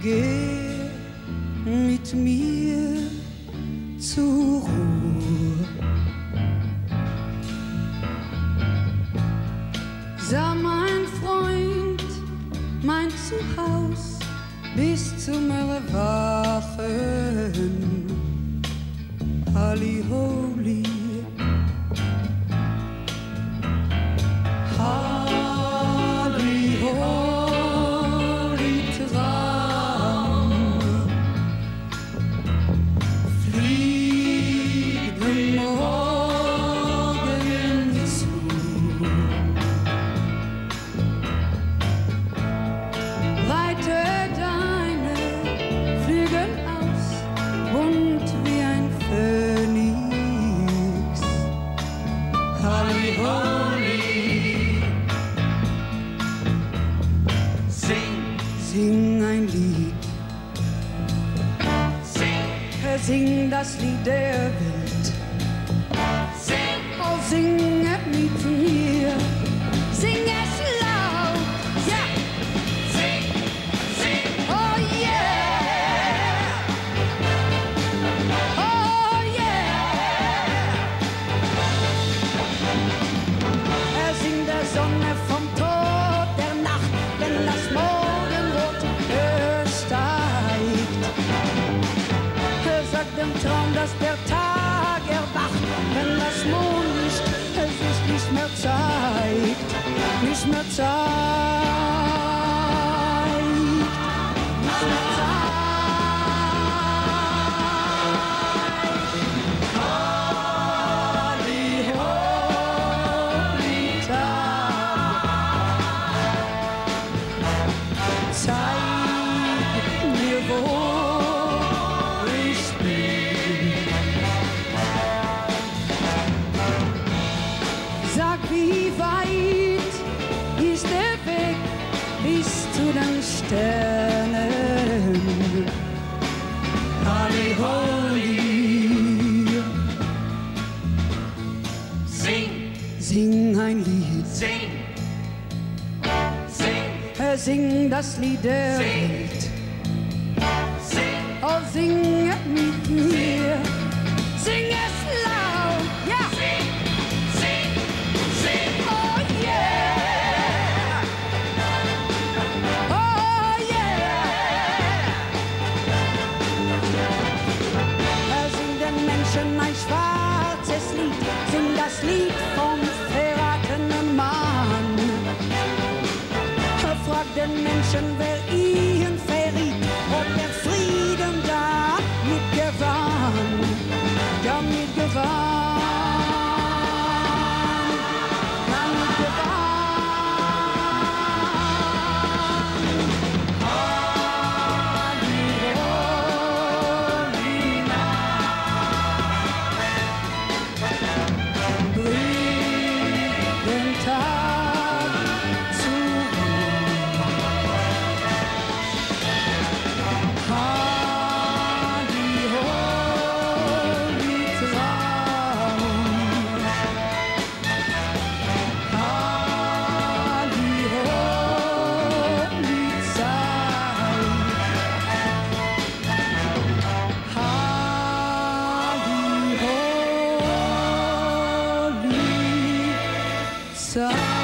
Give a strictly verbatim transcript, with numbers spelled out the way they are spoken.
Geh mit mir zur Ruhe. Sah mein Freund mein Zuhause bis zum Erwachen. Halli Holy, Halli Holy Traum. Fliege morgen zu. Breite deine Flügel aus, bunt wie ein Phönix. Halli Holy, Sing, sing ein Lied, sing, sing das Lied der Welt. sing, Oh, sing es mit mir, sing es laut, ja, sing, sing. oh yeah, oh yeah. Er singt der Sonne vom Tod der Nacht, wenn das Morgenrot steigt. Er sagt dem Traum, dass der Tag erwacht, wenn das Mondlicht es sich nicht mehr zeigt, nicht mehr zeigt, nicht mehr zeigt. Halli Holy Tag, zeig mir, wo ich bin. Sag, wie weit ist der Weg bis zu den Sternen? Halli Holy, Sing, sing ein Lied, sing, sing, sing das Lied der Sing. Welt. sing, Oh, sing es mit mir, sing es laut, ja, sing, sing, sing. oh yeah, oh yeah. Er singt den Menschen ein schwarzes Lied, singt das Lied vom verratenen Mann. Er fragt den Menschen, wer ihn verriet, ob der Frieden damit gewann, damit gewann, damit gewann. Halli Holy Nacht, bring den Tag zu Ruhe. Halli Holy Traum, Halli Holy Zeit, Halli Holy Zeit.